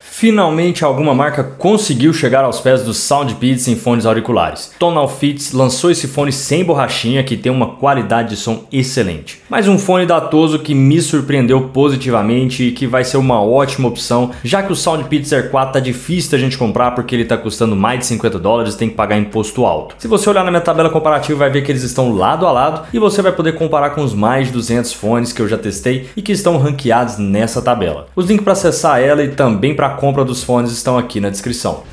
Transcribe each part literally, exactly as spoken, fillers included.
Finalmente alguma marca conseguiu chegar aos pés do SoundBeats em fones auriculares. Tonal Fits lançou esse fone sem borrachinha que tem uma qualidade de som excelente. Mais um fone datoso que me surpreendeu positivamente e que vai ser uma ótima opção, já que o SoundBeats Air quatro tá difícil da gente comprar porque ele tá custando mais de cinquenta dólares e tem que pagar imposto alto. Se você olhar na minha tabela comparativa vai ver que eles estão lado a lado e você vai poder comparar com os mais de duzentos fones que eu já testei e que estão ranqueados nessa tabela. Os links para acessar ela e também para a compra dos fones estão aqui na descrição.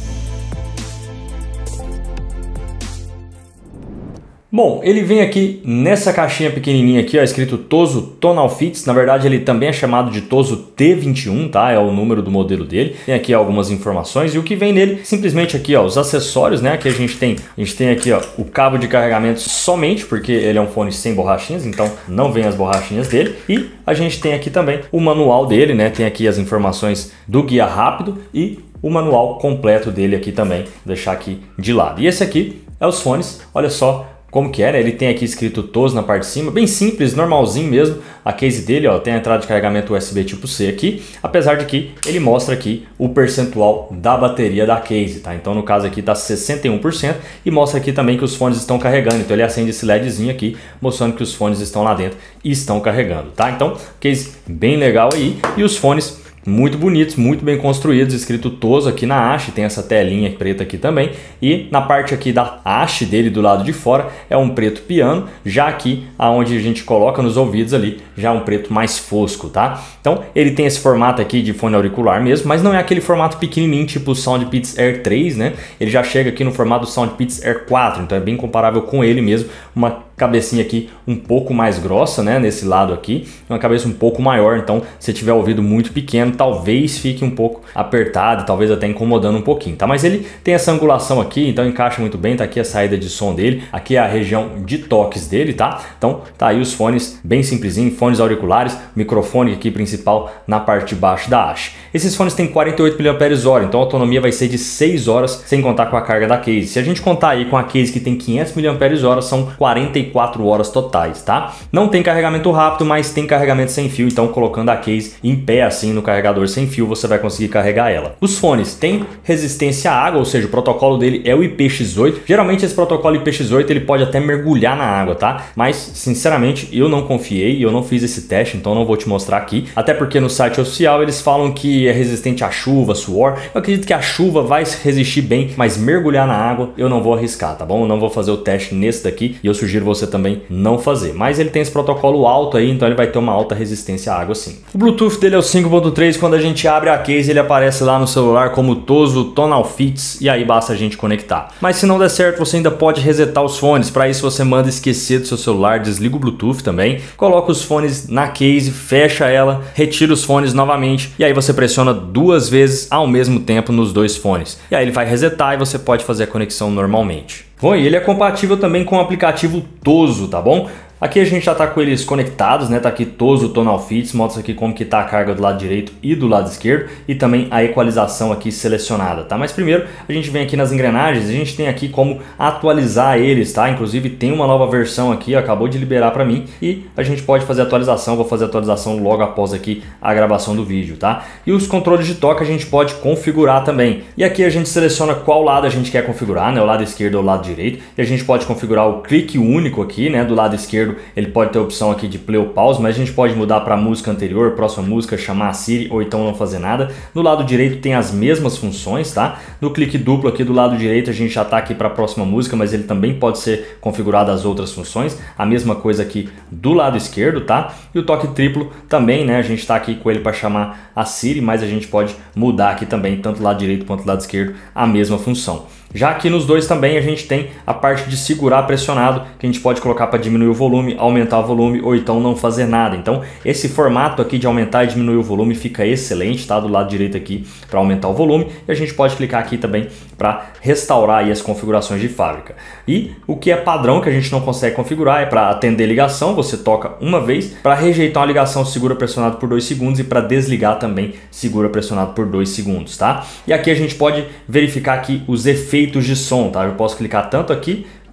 Bom, ele vem aqui nessa caixinha pequenininha aqui, ó, escrito Tozo Tonal Fits. Na verdade ele também é chamado de Tozo T vinte e um, tá? É o número do modelo dele. Tem aqui algumas informações e o que vem nele, simplesmente aqui, ó, os acessórios, né? Aqui a gente tem, a gente tem aqui, ó, o cabo de carregamento somente, porque ele é um fone sem borrachinhas, então não vem as borrachinhas dele. E a gente tem aqui também o manual dele, né? Tem aqui as informações do guia rápido e o manual completo dele aqui também, vou deixar aqui de lado. E esse aqui é os fones, olha só como que era, ele tem aqui escrito Tozo na parte de cima, bem simples, normalzinho mesmo. A case dele, ó, tem a entrada de carregamento U S B tipo C aqui, apesar de que ele mostra aqui o percentual da bateria da case, tá? Então no caso aqui tá sessenta e um por cento e mostra aqui também que os fones estão carregando, então ele acende esse LEDzinho aqui, mostrando que os fones estão lá dentro e estão carregando, tá? Então, case bem legal aí e os fones muito bonitos, muito bem construídos, escrito Tozo aqui na haste, tem essa telinha preta aqui também. E na parte aqui da haste dele do lado de fora é um preto piano, já aqui aonde a gente coloca nos ouvidos ali, já um preto mais fosco, tá? Então ele tem esse formato aqui de fone auricular mesmo, mas não é aquele formato pequenininho tipo o SoundBeats Air três, né? Ele já chega aqui no formato do SoundBeats Air quatro, então é bem comparável com ele mesmo, uma cabecinha aqui um pouco mais grossa, né, nesse lado aqui, uma cabeça um pouco maior, então se tiver ouvido muito pequeno, talvez fique um pouco apertado, talvez até incomodando um pouquinho, tá? Mas ele tem essa angulação aqui, então encaixa muito bem, tá aqui a saída de som dele, aqui é a região de toques dele, tá? Então tá aí os fones bem simplesinho, fones auriculares, microfone aqui principal na parte de baixo da haste. Esses fones têm quarenta e oito miliampères-hora, então a autonomia vai ser de seis horas, sem contar com a carga da case. Se a gente contar aí com a case que tem quinhentos miliampères-hora, são quarenta e quatro horas totais, tá? Não tem carregamento rápido, mas tem carregamento sem fio, então colocando a case em pé assim no carregador sem fio, você vai conseguir carregar ela. Os fones têm resistência à água, ou seja, o protocolo dele é o I P X oito. Geralmente esse protocolo I P X oito ele pode até mergulhar na água, tá? Mas sinceramente eu não confiei, eu não fiz esse teste, então não vou te mostrar aqui. Até porque no site oficial eles falam que é resistente à chuva, suor. Eu acredito que a chuva vai resistir bem, mas mergulhar na água eu não vou arriscar, tá bom? Eu não vou fazer o teste nesse daqui e eu sugiro você também não fazer. Mas ele tem esse protocolo alto aí, então ele vai ter uma alta resistência à água sim. O Bluetooth dele é o cinco ponto três, quando a gente abre a case ele aparece lá no celular como Tozo Tonal Fits e aí basta a gente conectar. Mas se não der certo você ainda pode resetar os fones, para isso você manda esquecer do seu celular, desliga o Bluetooth também, coloca os fones na case, fecha ela, retira os fones novamente e aí você pressiona duas vezes ao mesmo tempo nos dois fones. E aí ele vai resetar e você pode fazer a conexão normalmente. Bom, e ele é compatível também com o aplicativo Tozo, tá bom? Aqui a gente já está com eles conectados, né? Tá aqui Tozo Tonal Fits, mostra aqui como que tá a carga do lado direito e do lado esquerdo e também a equalização aqui selecionada, tá? Mas primeiro a gente vem aqui nas engrenagens, a gente tem aqui como atualizar eles, tá? Inclusive tem uma nova versão aqui, ó, acabou de liberar para mim e a gente pode fazer atualização, vou fazer a atualização logo após aqui a gravação do vídeo, tá? E os controles de toque a gente pode configurar também. E aqui a gente seleciona qual lado a gente quer configurar, né? O lado esquerdo ou o lado direito. E a gente pode configurar o clique único aqui, né? Do lado esquerdo ele pode ter a opção aqui de play ou pause, mas a gente pode mudar para a música anterior, próxima música, chamar a Siri ou então não fazer nada. No lado direito tem as mesmas funções, tá? No clique duplo aqui do lado direito a gente já está aqui para a próxima música, mas ele também pode ser configurado as outras funções. A mesma coisa aqui do lado esquerdo, tá? E o toque triplo também, né? A gente está aqui com ele para chamar a Siri, mas a gente pode mudar aqui também, tanto do lado direito quanto do lado esquerdo, a mesma função. Já aqui nos dois também a gente tem a parte de segurar pressionado, que a gente pode colocar para diminuir o volume, aumentar o volume ou então não fazer nada. Então esse formato aqui de aumentar e diminuir o volume fica excelente, tá? Do lado direito aqui para aumentar o volume e a gente pode clicar aqui também para restaurar aí as configurações de fábrica. E o que é padrão que a gente não consegue configurar é para atender ligação, você toca uma vez, para rejeitar uma ligação segura pressionado por dois segundos e para desligar também segura pressionado por dois segundos, tá? E aqui a gente pode verificar aqui os efeitos de som, tá? Eu posso clicar tanto aqui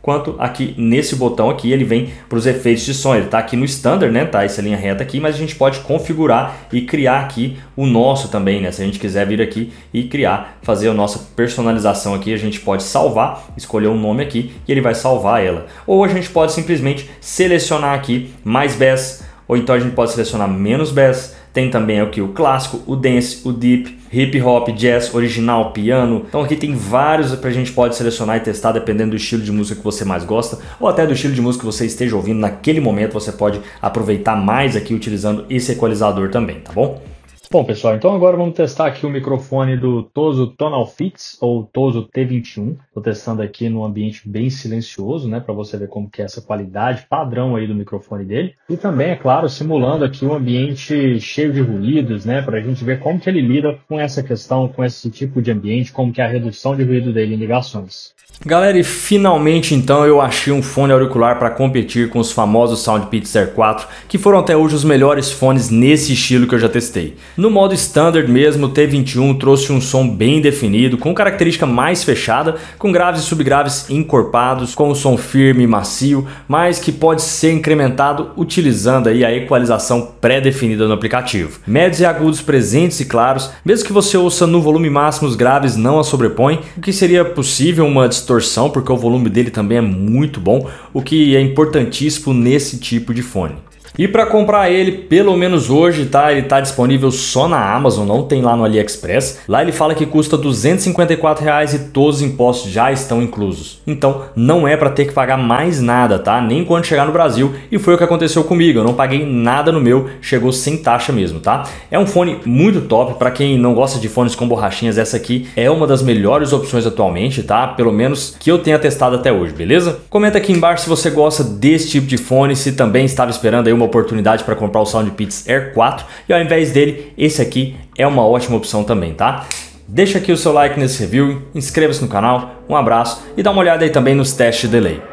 quanto aqui nesse botão aqui ele vem para os efeitos de som. Ele está aqui no Standard, né? Tá essa linha reta aqui, mas a gente pode configurar e criar aqui o nosso também, né? Se a gente quiser vir aqui e criar, fazer a nossa personalização aqui, a gente pode salvar, escolher um nome aqui e ele vai salvar ela. Ou a gente pode simplesmente selecionar aqui mais bass, ou então a gente pode selecionar menos bass. Tem também aqui o clássico, o dance, o deep, hip hop, jazz, original, piano. Então aqui tem vários para a gente pode selecionar e testar dependendo do estilo de música que você mais gosta ou até do estilo de música que você esteja ouvindo naquele momento. Você pode aproveitar mais aqui utilizando esse equalizador também, tá bom? Bom, pessoal, então agora vamos testar aqui o microfone do Tozo Tonal Fits, ou Tozo T vinte e um. Estou testando aqui num ambiente bem silencioso, né, para você ver como que é essa qualidade padrão aí do microfone dele. E também, é claro, simulando aqui um ambiente cheio de ruídos, né, para a gente ver como que ele lida com essa questão, com esse tipo de ambiente, como que é a redução de ruído dele em ligações. Galera, e finalmente então eu achei um fone auricular para competir com os famosos SoundPits Air quatro, que foram até hoje os melhores fones nesse estilo que eu já testei. No modo Standard mesmo, o T vinte e um trouxe um som bem definido, com característica mais fechada, com graves e subgraves encorpados, com um som firme e macio, mas que pode ser incrementado utilizando aí a equalização pré-definida no aplicativo. Médios e agudos presentes e claros, mesmo que você ouça no volume máximo, os graves não a sobrepõem, o que seria possível uma distorção, porque o volume dele também é muito bom, o que é importantíssimo nesse tipo de fone. E para comprar ele, pelo menos hoje, tá? Ele tá disponível só na Amazon, não tem lá no AliExpress. Lá ele fala que custa duzentos e cinquenta e quatro reais e todos os impostos já estão inclusos. Então não é para ter que pagar mais nada, tá? Nem quando chegar no Brasil, e foi o que aconteceu comigo. Eu não paguei nada no meu, chegou sem taxa mesmo, tá? É um fone muito top, para quem não gosta de fones com borrachinhas, essa aqui é uma das melhores opções atualmente, tá? Pelo menos que eu tenha testado até hoje, beleza? Comenta aqui embaixo se você gosta desse tipo de fone, se também estava esperando aí uma oportunidade para comprar o SoundPits Air quatro e ao invés dele, esse aqui é uma ótima opção também, tá? Deixa aqui o seu like nesse review, inscreva-se no canal, um abraço e dá uma olhada aí também nos testes de delay.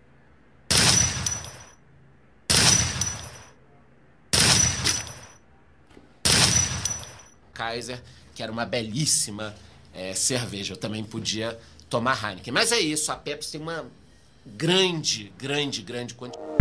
Kaiser, que era uma belíssima é, cerveja, eu também podia tomar Heineken. Mas é isso, a Pepsi tem uma grande, grande, grande quantidade.